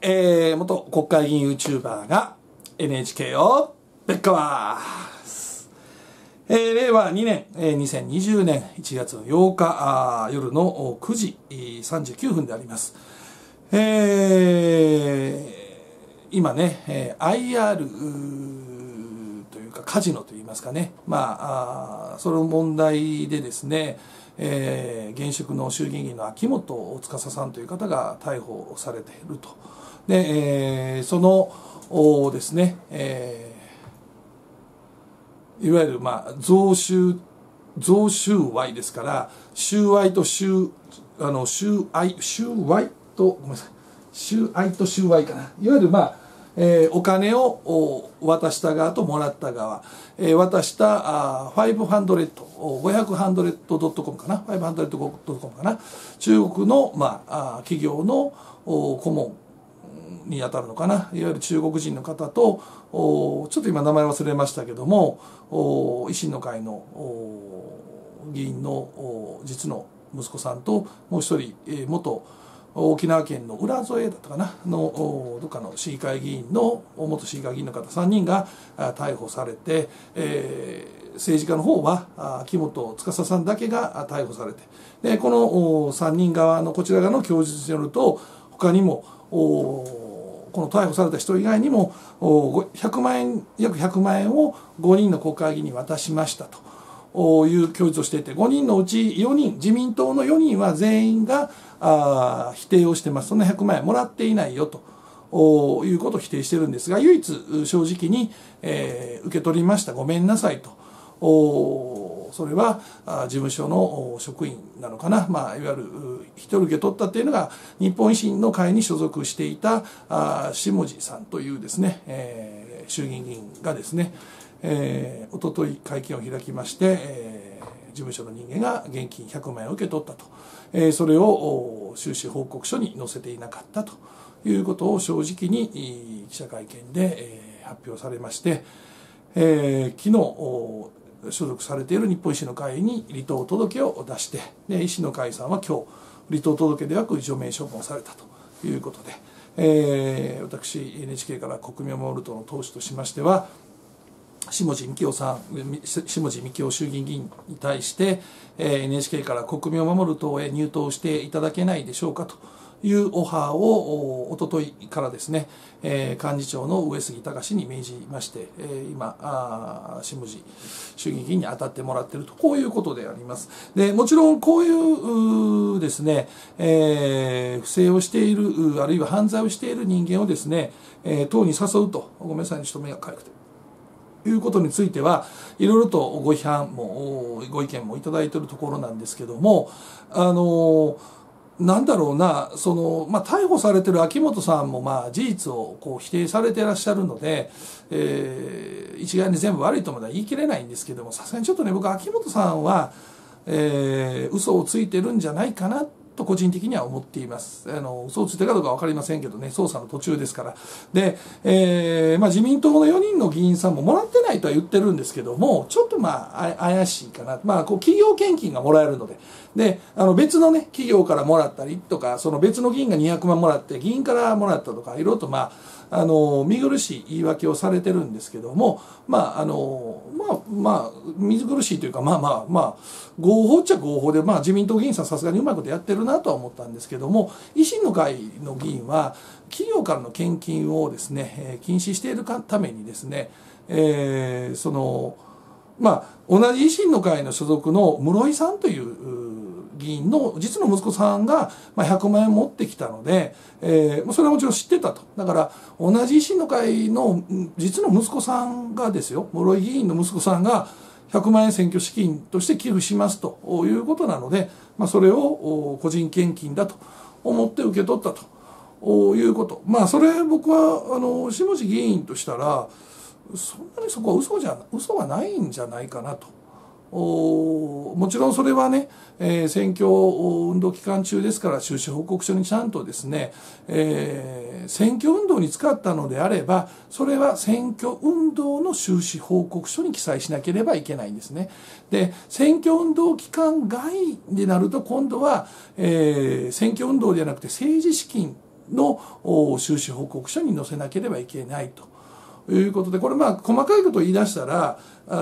元国会議員 YouTuber が NHK をべっかわ令和2年、2020年1月の8日夜の9時39分であります。今ね、IR というかカジノといいますかね、その問題でですね、現職の衆議院議員の秋元司さんという方が逮捕されていると。で、そのですね、いわゆる贈収賄ですから、収賄と収賄とごめんなさい、収賄と収賄かな、いわゆるお金を渡した側ともらった側、渡した500.com かな、500.com かな、中国の企業の顧問に当たるのかな、いわゆる中国人の方と、ちょっと今名前忘れましたけども、維新の会の議員の実の息子さんと、もう一人元沖縄県の浦添だったかなのどっかの市議会議員の元市議会議員の方3人が逮捕されて、政治家の方は秋元司さんだけが逮捕されて、でこの3人側のこちら側の供述によると、他にもこの逮捕された人以外にも約100万円を5人の国会議員に渡しましたという供述をしていて、5人のうち4人、自民党の4人は全員が否定をしてます。そんな100万円もらっていないよということを否定してるんですが、唯一正直に、受け取りました、ごめんなさいと。それは事務所の職員なのかな、いわゆる一人受け取ったっていうのが日本維新の会に所属していた下地さんというですね、衆議院議員がですね、おととい会見を開きまして、事務所の人間が現金100万円を受け取ったと、それを収支報告書に載せていなかったということを正直に記者会見で発表されまして、昨日所属されている日本維新の会に離党届を出して、で維新の会さんは今日離党届ではなく除名処分をされたということで、私 NHK から国民を守る党の党首としましては、下地幹郎衆議院議員に対して、NHK から国民を守る党へ入党していただけないでしょうかというオファーをおとといからですね、幹事長の上杉隆に命じまして、今下地衆議院議員に当たってもらっていると、こういうことであります。でもちろんこういうですね、不正をしている、あるいは犯罪をしている人間をですね、党に誘うと、ごめんなさいね、ちょっと目がかゆくて。いうことについてはいろいろとご批判もご意見もいただいているところなんですけども、なんだろうな、逮捕されている秋元さんも事実を否定されていらっしゃるので、一概に全部悪いとまでは言い切れないんですけども、さすがにちょっとね、僕秋元さんは、嘘をついてるんじゃないかなと個人的には思っています。嘘をついてるかどうか分かりませんけどね、捜査の途中ですから。で、自民党の4人の議員さんももらってないとは言ってるんですけども、ちょっと怪しいかな。企業献金がもらえるので。で、別のね、企業からもらったりとか、その別の議員が200万もらって、議員からもらったとか、いろいろと見苦しい言い訳をされてるんですけども、見苦しいというか、合法っちゃ合法で、自民党議員さんさすがにうまいことやってるなとは思ったんですけども、維新の会の議員は企業からの献金をですね、禁止しているためにですね、同じ維新の会の所属の室井さんという議員の実の息子さんが100万円持ってきたので、それはもちろん知ってたと。だから同じ維新の会の実の息子さんがですよ、室井議員の息子さんが100万円選挙資金として寄付しますということなので、それを個人献金だと思って受け取ったということ。それ僕は下地議員としたら、そんなにそこは嘘はないんじゃないかなと。もちろんそれはね、選挙運動期間中ですから収支報告書にちゃんとですね、選挙運動に使ったのであれば、それは選挙運動の収支報告書に記載しなければいけないんですね。で、選挙運動期間外になると今度は、選挙運動ではなくて政治資金の収支報告書に載せなければいけないということで、これ細かいことを言い出したら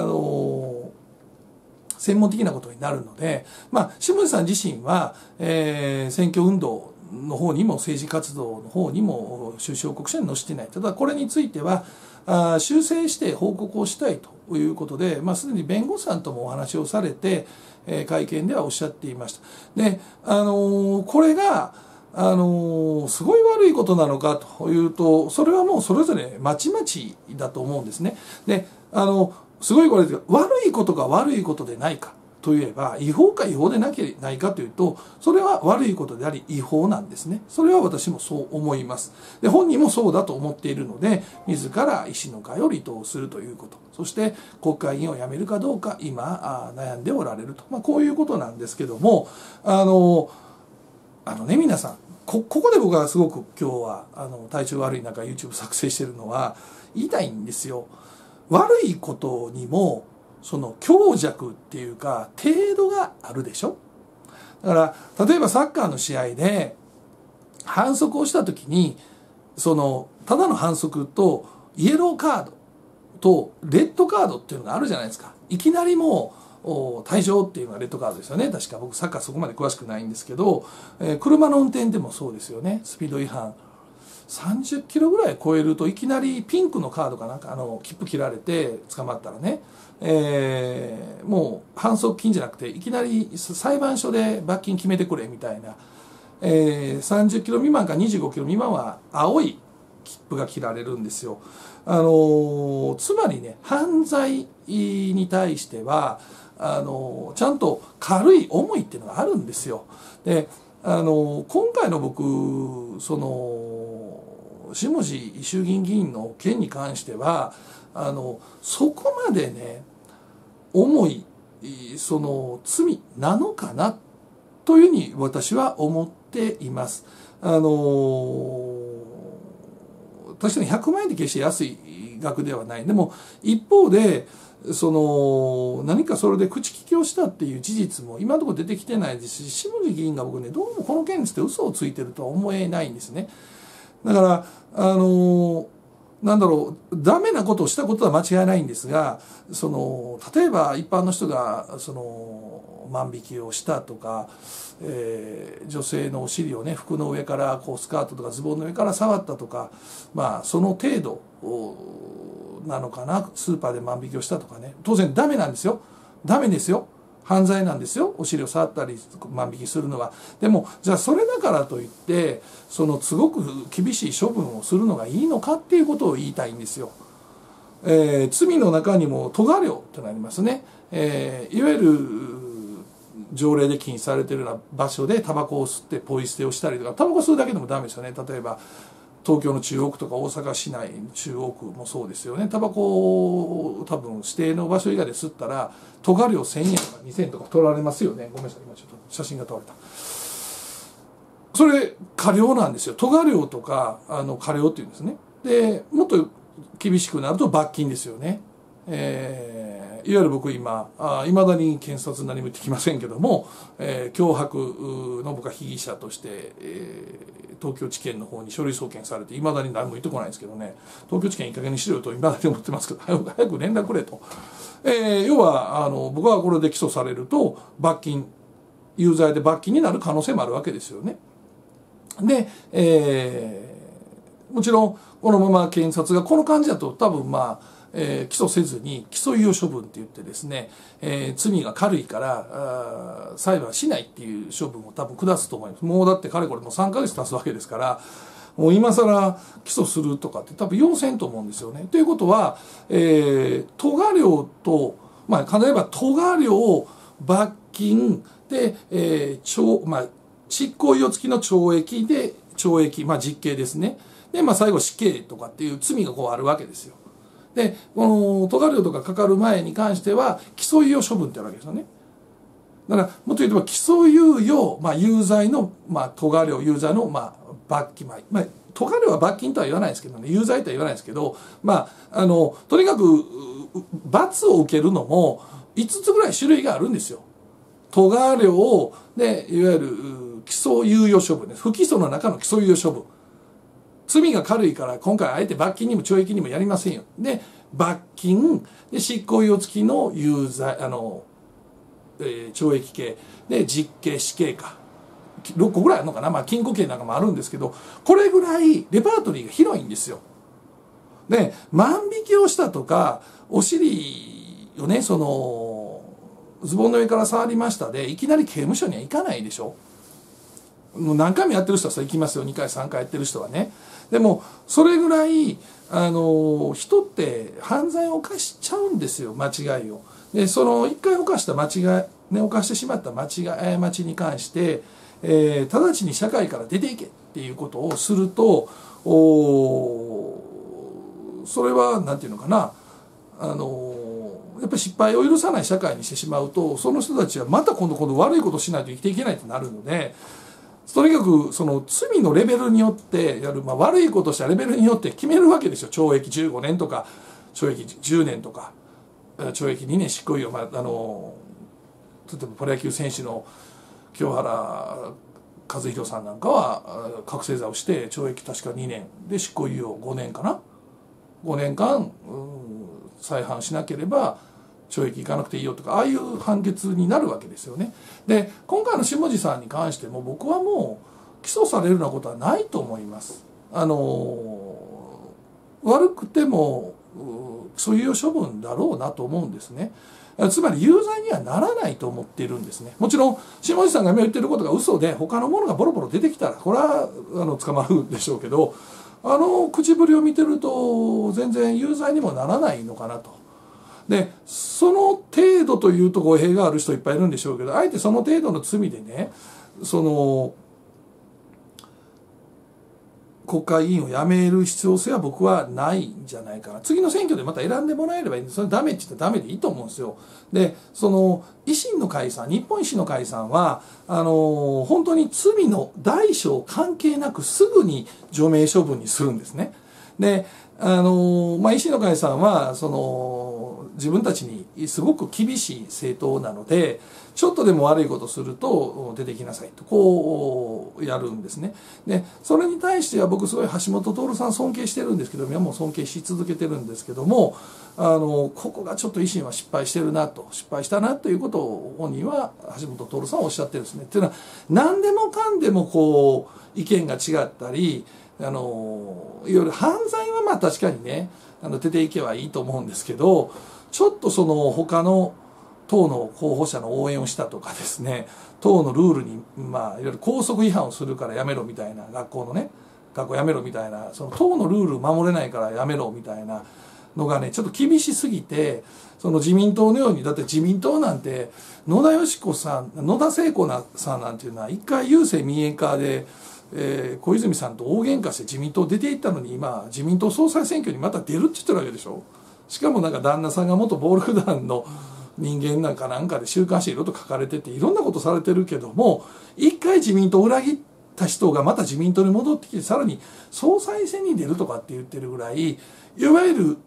専門的なことになるので、下地さん自身は、選挙運動の方にも政治活動の方にも収支報告書に載せていない。ただこれについては修正して報告をしたいということで、すでに弁護士さんともお話をされて、会見ではおっしゃっていました。で、これがすごい悪いことなのかというと、それはもうそれぞれまちまちだと思うんですね。で、すごいこれ悪いことか悪いことでないかといえば、違法か違法でないかというと、それは悪いことであり違法なんですね。それは私もそう思います。で、本人もそうだと思っているので、自ら維新の会を離党するということ、そして国会議員を辞めるかどうか今悩んでおられると、こういうことなんですけども、皆さん、ここで僕はすごく今日は体調悪い中 YouTube 作成してるのは言いたいんですよ。悪いことにもその強弱っていうか程度があるでしょ。だから例えばサッカーの試合で反則をした時にただの反則とイエローカードとレッドカードっていうのがあるじゃないですか。いきなりもう退場っていうのはレッドカードですよね。確か僕サッカーそこまで詳しくないんですけど、車の運転でもそうですよね。スピード違反30キロぐらい超えるといきなりピンクのカードかなんか切符切られて捕まったらね、もう反則金じゃなくていきなり裁判所で罰金決めてくれみたいな、30キロ未満か25キロ未満は青い切符が切られるんですよ。つまりね、犯罪に対してはちゃんと軽い重いっていうのがあるんですよ。で今回の僕下地衆議院議員の件に関してはそこまでね重い罪なのかなというふうに私は思っています。確かに100万円って決して安い額ではない。でも一方で何かそれで口利きをしたっていう事実も今のところ出てきてないですし、下地議員が僕ねどうもこの件について嘘をついてるとは思えないんですね。だからダメなことをしたことは間違いないんですが、例えば一般の人が万引きをしたとか、女性のお尻をね服の上からスカートとかズボンの上から触ったとか、その程度なのかな。スーパーで万引きをしたとかね、当然ダメなんですよ。ダメですよ。犯罪なんですよ。お尻を触ったり万引きするのは。でもじゃあそれだからといってすごく厳しい処分をするのがいいのかっていうことを言いたいんですよ。罪の中にも咎量となりますね。いわゆる条例で禁止されているような場所でタバコを吸ってポイ捨てをしたりとか、タバコ吸うだけでもダメですよね。例えば東京の中央区とか大阪市内の中央区もそうですよね。タバコを多分指定の場所以外で吸ったら咎量1000円とか2000円とか取られますよね。ごめんなさい、今ちょっと写真が撮られた。それ過料なんですよ。咎量とか過料っていうんですね。でもっと厳しくなると罰金ですよね。いわゆる僕今いまだに検察何も言ってきませんけども、脅迫の僕は被疑者として、東京地検の方に書類送検されていまだに何も言ってこないんですけどね、東京地検いい加減にしろよといまだに思ってますけど、早く連絡くれと。要は僕はこれで起訴されると罰金、有罪で罰金になる可能性もあるわけですよね。で、もちろんこのまま検察がこの感じだと多分起訴せずに起訴猶予処分って言ってですね、罪が軽いから裁判しないっていう処分を多分下すと思います。もうだってかれこれもう3ヶ月経つわけですから、もう今更起訴するとかって多分要せんと思うんですよね。ということは、咎量と、例えば咎量、罰金で、執行猶予付きの懲役で懲役、実刑ですね。で、最後死刑とかっていう罪があるわけですよ。で、この咎量とかかかる前に関しては起訴猶予処分ってあるわけですよね。だからもっと言えば起訴猶予、有罪の咎量、有罪の罰金、咎量は罰金とは言わないですけどね、有罪とは言わないですけど、とにかく罰を受けるのも5つぐらい種類があるんですよ。咎量でいわゆる起訴猶予処分です。不起訴の中の起訴猶予処分。 罪が軽いから今回あえて罰金にも懲役にもやりませんよ。で、罰金、で、執行猶予付きの有罪、懲役刑、で、実刑、死刑か。6個ぐらいあるのかな、まあ、禁錮刑なんかもあるんですけど、これぐらいレパートリーが広いんですよ。で、万引きをしたとか、お尻をね、ズボンの上から触りましたで、いきなり刑務所には行かないでしょ。もう何回もやってる人はさ、行きますよ。2回、3回やってる人はね。でも、それぐらい、人って犯罪を犯しちゃうんですよ、間違いを。で、1回犯した間違い、ね、犯してしまった過ちに関して、直ちに社会から出ていけっていうことをすると、それはなんていうのかな、やっぱり失敗を許さない社会にしてしまうと、その人たちはまた今度悪いことをしないと生きていけないとなるので、とにかく罪のレベルによってやる、まあ、悪いことしたレベルによって決めるわけですよ。懲役15年とか懲役10年とか懲役2年執行猶予、まあ、例えばプロ野球選手の清原和博さんなんかは覚醒剤をして懲役確か2年で執行猶予5年かな、5年間再犯しなければ懲役行かなくていいよとか、ああいう判決になるわけですよね。で、今回の下地さんに関しても僕はもう起訴されるようなことはないと思います。悪くてもそういう処分だろうなと思うんですね。つまり有罪にはならないと思っているんですね。もちろん下地さんが今言ってることが嘘で他のものがボロボロ出てきたらこれは捕まるでしょうけど、口ぶりを見てると全然有罪にもならないのかなと。で、その程度というと語弊がある人いっぱいいるんでしょうけど、あえてその程度の罪でね、国会議員を辞める必要性は僕はないんじゃないかな。次の選挙でまた選んでもらえればいいんです。それダメって言ったらダメでいいと思うんですよ。で、維新の会さん、日本維新の会さんは、本当に罪の大小関係なくすぐに除名処分にするんですね。で、維新の会さんは、自分たちにすごく厳しい政党なので、ちょっとでも悪いことすると出てきなさいと、こうやるんですね。で、それに対しては僕すごい橋本徹さん尊敬してるんですけど、今も尊敬し続けてるんですけども、ここがちょっと維新は失敗したなということを本人は橋本徹さんはおっしゃってるんですね。っていうのは、何でもかんでもこう、意見が違ったり、いわゆる犯罪はまあ確かにね、出ていけばいいと思うんですけど、ちょっと他の党の候補者の応援をしたとかですね、党のルールに、まあ、いわゆる校則違反をするからやめろみたいな、学校やめろみたいな、党のルール守れないからやめろみたいなのがね、ちょっと厳しすぎて、自民党のように、だって自民党なんて、野田聖子さんなんていうのは、一回郵政民営化で、小泉さんと大喧嘩して自民党出ていったのに、今自民党総裁選挙にまた出るって言ってるわけでしょ。しかもなんか旦那さんが元暴力団の人間なんかで週刊誌いろいろと書かれてて、いろんなことされてるけども、一回自民党を裏切った人がまた自民党に戻ってきて、さらに総裁選に出るとかって言ってるぐらい、いわゆる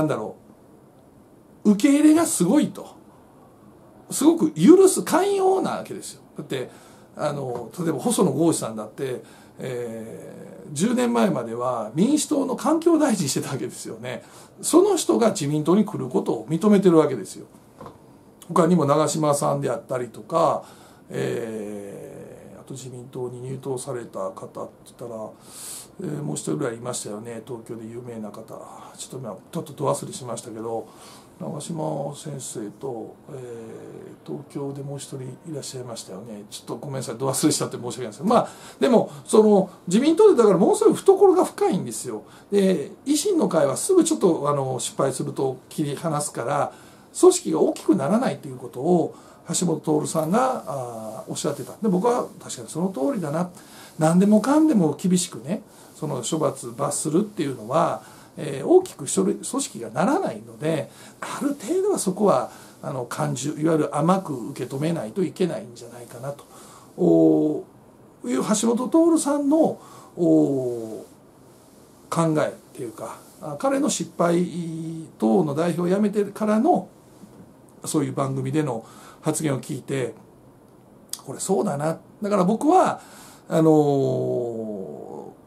受け入れがすごいと、すごく寛容なわけですよ。だって例えば細野豪志さんだって、10年前までは民主党の環境大臣してたわけですよね。その人が自民党に来ることを認めてるわけですよ。他にも長嶋さんであったりとか、あと自民党に入党された方って言ったら、もう一人ぐらいいましたよね、東京で有名な方。ちょっとど忘れしましたけど、長嶋先生と、東京でもう一人いらっしゃいましたよね。ちょっとごめんなさい、ど忘れしたって申し訳ないですけど、まあでも自民党でだからものすごい懐が深いんですよ。で、維新の会はすぐちょっと失敗すると切り離すから組織が大きくならないということを橋本徹さんがおっしゃってた。で、僕は確かにその通りだな。何でもかんでも厳しくね、処罰罰するっていうのは、大きく組織がならないので、ある程度はそこはいわゆる甘く受け止めないといけないんじゃないかなという橋本徹さんの考えっていうか、彼の失敗党の代表を辞めてからのそういう番組での発言を聞いて、今そうだな。だから僕は今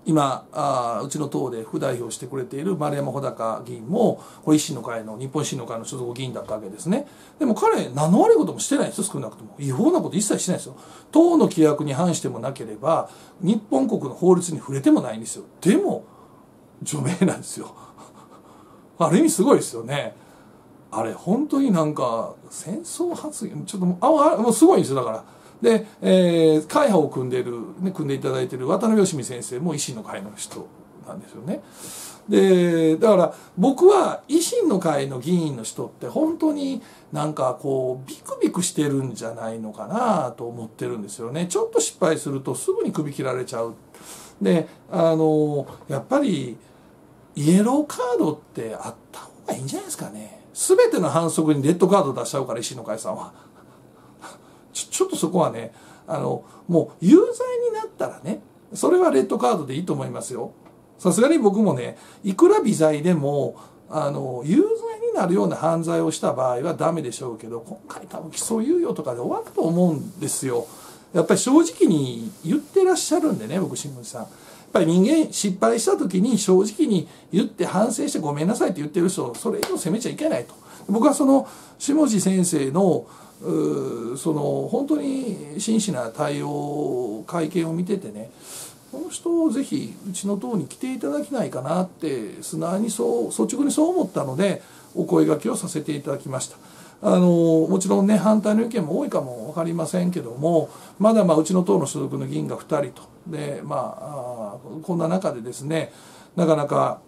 今うちの党で副代表してくれている丸山穂高議員もこれ維新の会の日本維新の会の所属議員だったわけですね。でも彼何の悪いこともしてないんですよ。少なくとも違法なこと一切してないですよ。党の規約に反してもなければ日本国の法律に触れてもないんですよ。でも除名なんですよ。ある意味すごいですよね。あれ本当になんか戦争発言ちょっともうすごいんですよ。だからで、会派を組んでいただいている渡辺芳美先生も維新の会の人なんですよね。でだから僕は維新の会の議員の人って本当になんかこうビクビクしてるんじゃないのかなと思ってるんですよね。ちょっと失敗するとすぐに首切られちゃう。でやっぱりイエローカードってあった方がいいんじゃないですかね。全ての反則にレッドカード出しちゃうから維新の会さんはちょっとそこはねもう有罪になったらねそれはレッドカードでいいと思いますよ。さすがに僕もねいくら微罪でも有罪になるような犯罪をした場合はダメでしょうけど、今回多分起訴猶予とかで終わると思うんですよ。やっぱり正直に言ってらっしゃるんでね、僕新聞さんやっぱり人間失敗した時に正直に言って反省してごめんなさいって言ってる人それ以上責めちゃいけないと。僕はその下地先生の本当に真摯な対応会見を見ててね、この人をぜひうちの党に来ていただきないかなって素直に率直にそう思ったのでお声掛けをさせていただきました。もちろんね反対の意見も多いかも分かりませんけども、まだうちの党の所属の議員が2人とでこんな中でですねなかなか、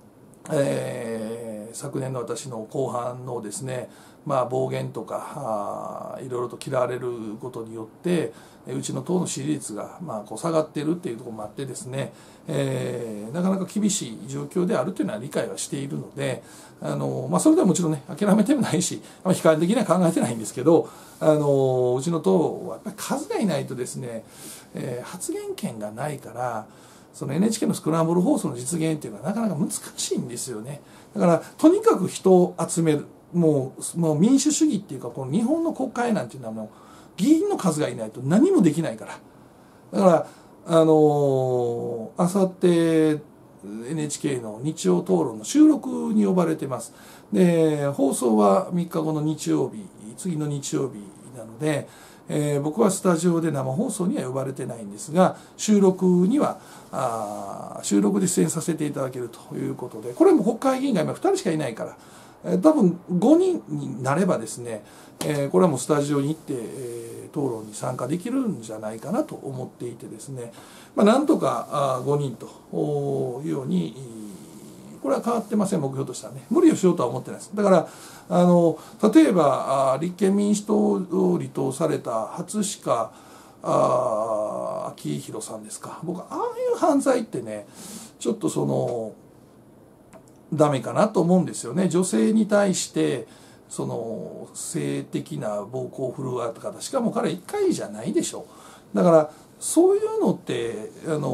昨年の私の後半のですね暴言とかいろいろと嫌われることによってうちの党の支持率が下がっているっていうところもあってですね、なかなか厳しい状況であるというのは理解はしているのでそれではもちろんね諦めてもないし悲観的には考えてないんですけどうちの党はやっぱり数がいないとですね、発言権がないからその NHK のスクランブル放送の実現っていうのはなかなか難しいんですよね。だからとにかく人を集めるもう民主主義っていうかこの日本の国会なんていうのはもう議員の数がいないと何もできないから。だからあさって NHK の日曜討論の収録に呼ばれてます。で放送は3日後の日曜日次の日曜日なので、僕はスタジオで生放送には呼ばれてないんですが収録で出演させていただけるということで、これも国会議員が今2人しかいないから多分5人になればですね、これはもうスタジオに行って、討論に参加できるんじゃないかなと思っていてですね、なんとか5人というようにこれは変わってません。目標としてはね無理をしようとは思ってないです。だから例えば立憲民主党を離党された初鹿昭弘さんですか、僕ああいう犯罪ってねちょっとダメかなと思うんですよね。女性に対して性的な暴行を振るわれた方しかも彼1回じゃないでしょ。だからそういうのって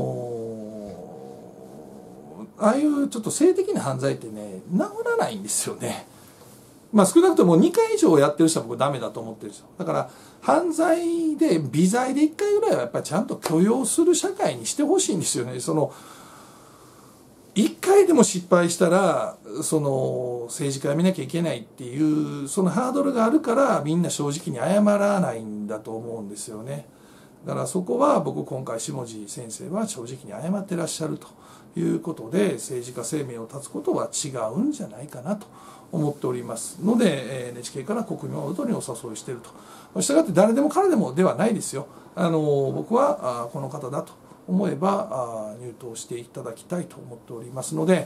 ああいうちょっと性的な犯罪ってね治らないんですよね。少なくとも2回以上やってる人は僕ダメだと思ってるんですよ。だから犯罪で微罪で1回ぐらいはやっぱりちゃんと許容する社会にしてほしいんですよね。1回でも失敗したら政治家を見なきゃいけないっていうそのハードルがあるからみんな正直に謝らないんだと思うんですよね。だからそこは僕今回下地先生は正直に謝ってらっしゃるということで政治家生命を絶つことは違うんじゃないかなと思っておりますので NHK から国民をにお誘いしていると。したがって誰でも彼でもではないですよ。僕はこの方だと思えば入党していただきたいと思っておりますので、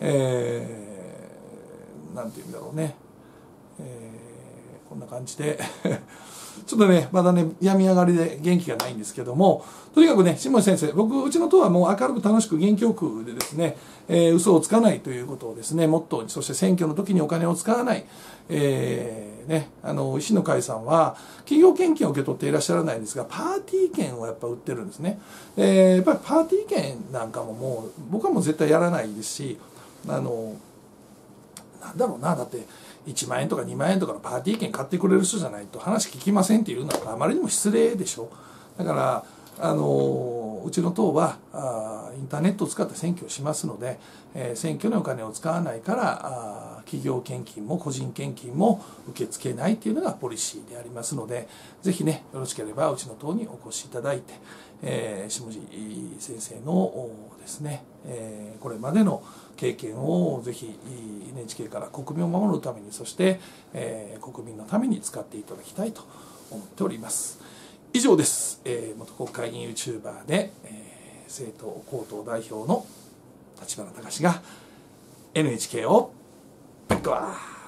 なんていうんだろうね、こんな感じでちょっとねまだね病み上がりで元気がないんですけども、とにかくね下地先生うちの党はもう明るく楽しく元気よくでですね、嘘をつかないということをですねモットーに、そして選挙の時にお金を使わない、維新の会さんは企業献金を受け取っていらっしゃらないんですがパーティー券をやっぱ売ってるんですね。やっぱりパーティー券なんかももう僕はもう絶対やらないですしなんだろうな、だって1万円とか2万円とかのパーティー券買ってくれる人じゃないと話聞きませんっていうのはあまりにも失礼でしょ。だからうちの党はインターネットを使って選挙をしますので、選挙にお金を使わないから企業献金も個人献金も受け付けないというのがポリシーでありますので、ぜひね、よろしければうちの党にお越しいただいて、下地先生のですね、これまでの経験をぜひ NHK から国民を守るために、そして、国民のために使っていただきたいと思っております。以上です。元国会議員 YouTuber で、政党公党代表の立花隆が NHK をぶっ壊